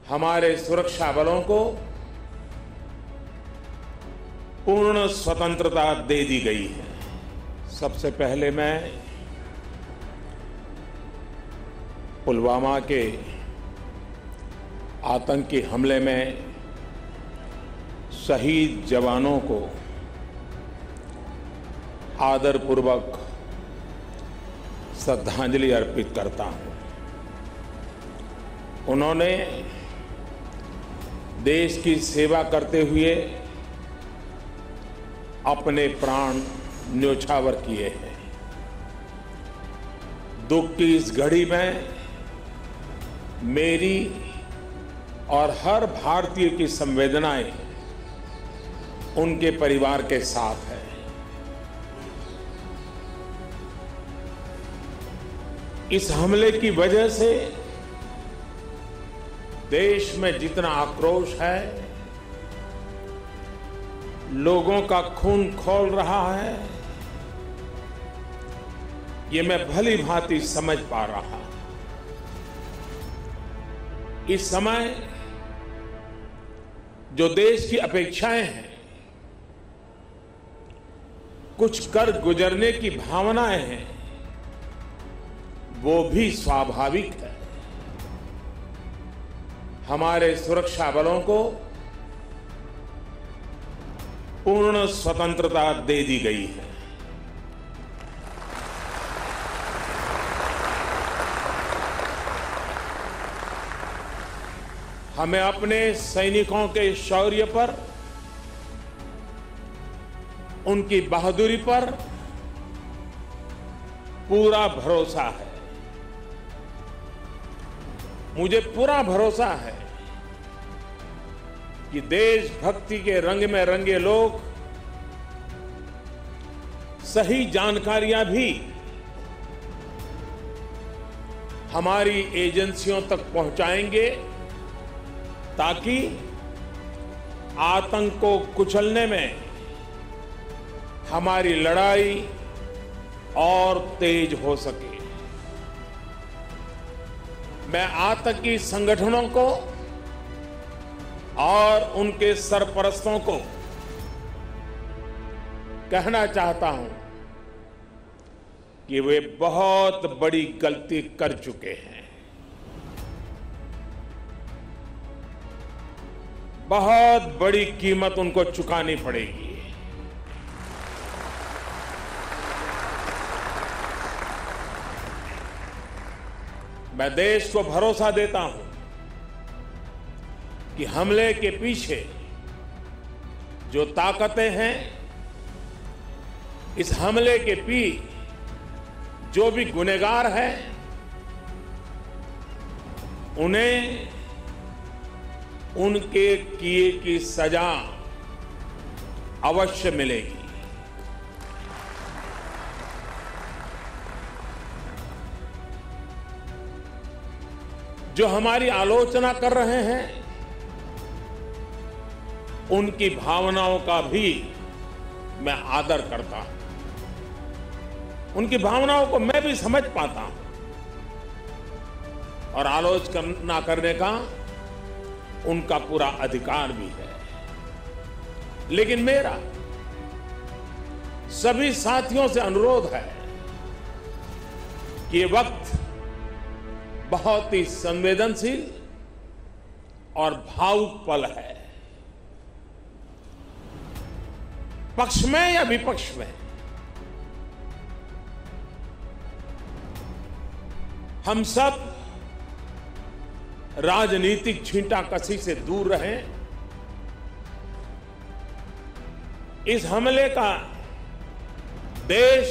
हमारे सुरक्षा बलों को पूर्ण स्वतंत्रता दे दी गई है। सबसे पहले मैं पुलवामा के आतंकी हमले में शहीद जवानों को आदरपूर्वक श्रद्धांजलि अर्पित करता हूं। उन्होंने देश की सेवा करते हुए अपने प्राण न्योछावर किए हैं। दुख की इस घड़ी में मेरी और हर भारतीय की संवेदनाएं उनके परिवार के साथ है। इस हमले की वजह से देश में जितना आक्रोश है, लोगों का खून खौल रहा है, ये मैं भली भांति समझ पा रहा। इस समय जो देश की अपेक्षाएं हैं, कुछ कर गुजरने की भावनाएं हैं, वो भी स्वाभाविक है। हमारे सुरक्षा बलों को पूर्ण स्वतंत्रता दे दी गई है। हमें अपने सैनिकों के शौर्य पर, उनकी बहादुरी पर पूरा भरोसा है। मुझे पूरा भरोसा है कि देशभक्ति के रंग में रंगे लोग सही जानकारियां भी हमारी एजेंसियों तक पहुंचाएंगे, ताकि आतंक को कुचलने में हमारी लड़ाई और तेज हो सके। मैं आतंकी संगठनों को और उनके सरपरस्तों को कहना चाहता हूं कि वे बहुत बड़ी गलती कर चुके हैं। बहुत बड़ी कीमत उनको चुकानी पड़ेगी। मैं देश को भरोसा देता हूं कि हमले के पीछे जो ताकतें हैं, इस हमले के पीछे जो भी गुनहगार हैं, उन्हें उनके किए की सजा अवश्य मिलेगी। जो हमारी आलोचना कर रहे हैं, उनकी भावनाओं का भी मैं आदर करता हूं। उनकी भावनाओं को मैं भी समझ पाता हूं और आलोचना करने का उनका पूरा अधिकार भी है। लेकिन मेरा सभी साथियों से अनुरोध है कि ये वक्त बहुत ही संवेदनशील और भावुक पल है। पक्ष में या विपक्ष में, हम सब राजनीतिक छींटाकशी से दूर रहें। इस हमले का देश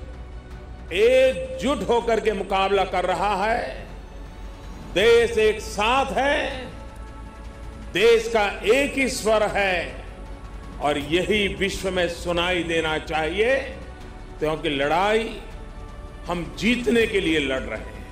एकजुट होकर के मुकाबला कर रहा है। देश एक साथ है, देश का एक ही स्वर है और यही विश्व में सुनाई देना चाहिए, क्योंकि लड़ाई हम जीतने के लिए लड़ रहे हैं।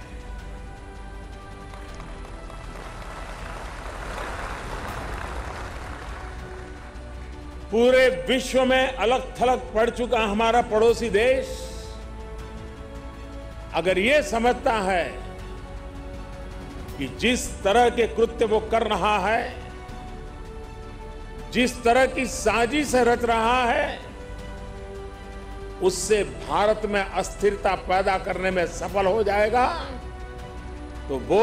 पूरे विश्व में अलग थलग पड़ चुका हमारा पड़ोसी देश अगर ये समझता है कि जिस तरह के कृत्य वो कर रहा है, जिस तरह की साजिश रच रहा है, उससे भारत में अस्थिरता पैदा करने में सफल हो जाएगा, तो वो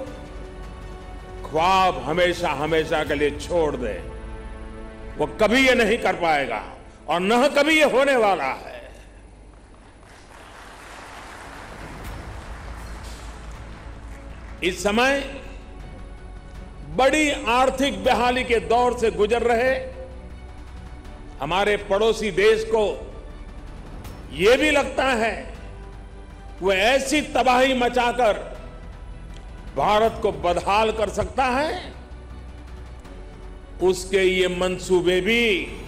ख्वाब हमेशा हमेशा के लिए छोड़ दे। वो कभी ये नहीं कर पाएगा और न कभी ये होने वाला है। इस समय बड़ी आर्थिक बहाली के दौर से गुजर रहे हमारे पड़ोसी देश को यह भी लगता है वो ऐसी तबाही मचाकर भारत को बदहाल कर सकता है, उसके ये मंसूबे भी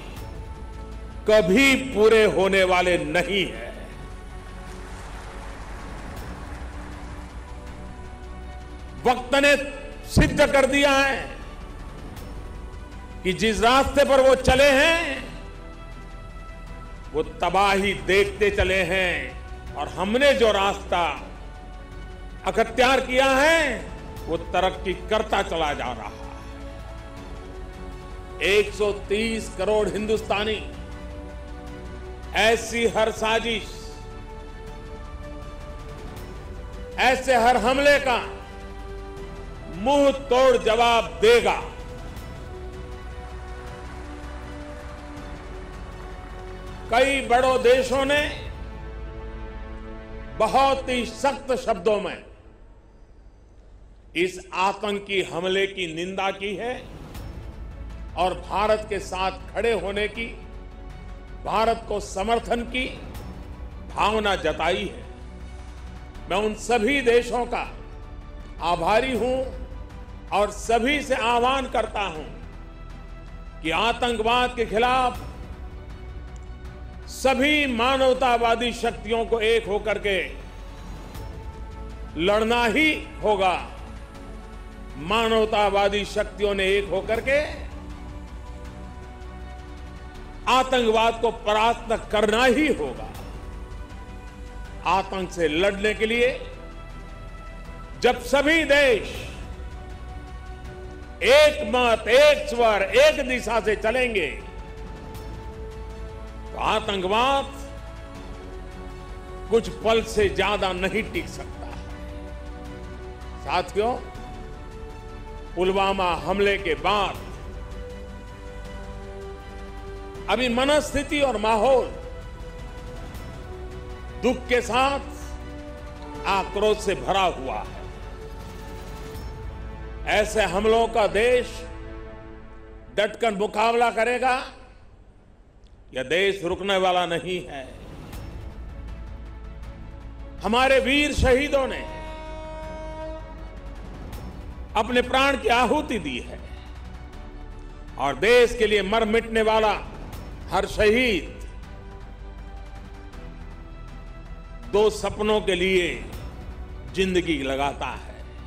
कभी पूरे होने वाले नहीं हैं। वक्त ने सिद्ध कर दिया है कि जिस रास्ते पर वो चले हैं वो तबाही देखते चले हैं, और हमने जो रास्ता अख्तियार किया है वो तरक्की करता चला जा रहा है। 130 करोड़ हिंदुस्तानी ऐसी हर साजिश, ऐसे हर हमले का मुंह तोड़ जवाब देगा। कई बड़ों देशों ने बहुत ही सख्त शब्दों में इस आतंकी हमले की निंदा की है और भारत के साथ खड़े होने की, भारत को समर्थन की भावना जताई है। मैं उन सभी देशों का आभारी हूं और सभी से आह्वान करता हूं कि आतंकवाद के खिलाफ सभी मानवतावादी शक्तियों को एक होकर के लड़ना ही होगा। मानवतावादी शक्तियों ने एक होकर के आतंकवाद को परास्त करना ही होगा। आतंक से लड़ने के लिए जब सभी देश एक मत, एक स्वर, एक दिशा से चलेंगे तो आतंकवाद कुछ पल से ज्यादा नहीं टिक सकता। साथियों, पुलवामा हमले के बाद अभी मनस्थिति और माहौल दुख के साथ आक्रोश से भरा हुआ है। ऐसे हमलों का देश डटकर मुकाबला करेगा। यह देश रुकने वाला नहीं है। हमारे वीर शहीदों ने अपने प्राण की आहुति दी है और देश के लिए मर मिटने वाला हर शहीद दो सपनों के लिए जिंदगी लगाता है।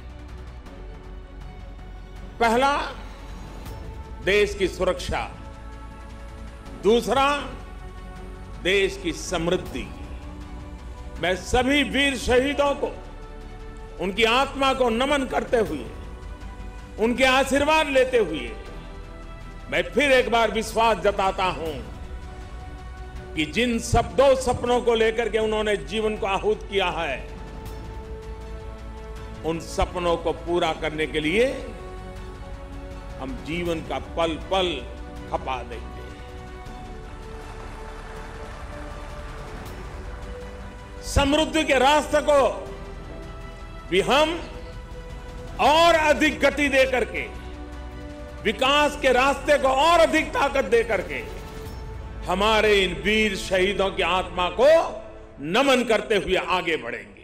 पहला, देश की सुरक्षा, दूसरा, देश की समृद्धि। मैं सभी वीर शहीदों को उनकी आत्मा को नमन करते हुए, उनके आशीर्वाद लेते हुए मैं फिर एक बार विश्वास जताता हूं कि जिन दो सपनों को लेकर के उन्होंने जीवन को आहूत किया है, उन सपनों को पूरा करने के लिए हम जीवन का पल पल खपा देंगे। समृद्धि के रास्ते को भी हम और अधिक गति दे करके, विकास के रास्ते को और अधिक ताकत दे करके हमारे इन वीर शहीदों की आत्मा को नमन करते हुए आगे बढ़ेंगे।